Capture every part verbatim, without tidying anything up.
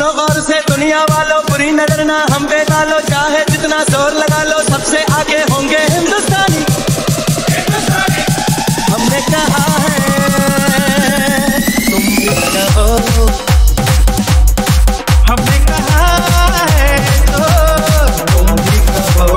सुनो गौर से दुनिया वालों, बुरी नजर ना हम पे डालो, चाहे जितना जोर लगा लो, सबसे आगे होंगे हिंदुस्तानी। हमने कहा है तुम भी कहो, हमने कहा है तो तुम भी कहो।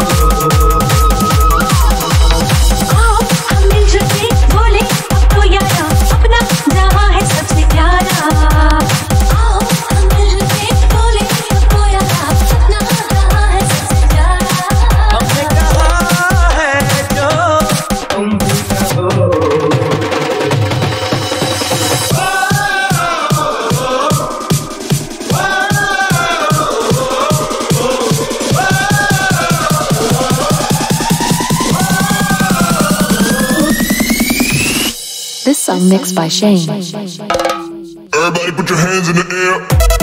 आओ हम मिलजुल के बोले अब तो यारा, अपना जहां है सबसे प्यारा। आओ हम मिलजुल के बोले अब तो यारा, अपना जहां है सबसे प्यारा। हमने कहा है जो तुम भी कहो। This song mixed by Shane. Everybody put your hands in the air.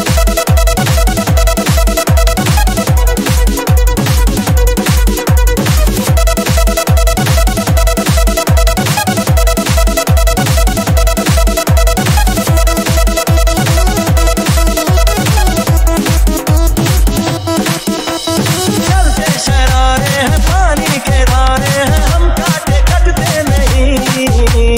चलते शरारे हैं, पानी के धारे हैं, हम काटे कटते नहीं।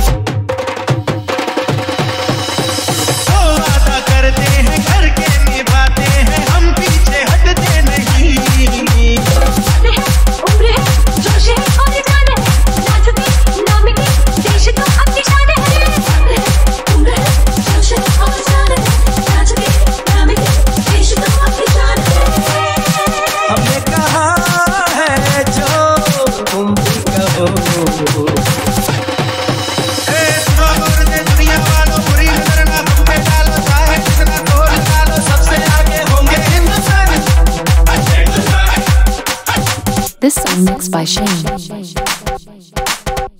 तो वादा करते हैं, करके निभाते हैं, हम पीछे हटते नहीं। उम्र है, उम्र है, जोश है और जान है, नाचते नाम की देश तो अपनी शान है। उम्र है, उम्र है, जोश है और जान है, नाचते नाम की देश तो अपनी शान है। हमने कहा है जो तुम भी कहो। दुनिया वालों, बुरी नजर ना हम पे डालो, चाहे कितना जोर डालो, सबसे आगे होंगे हिंदुस्तानी। This song mixed by Shane.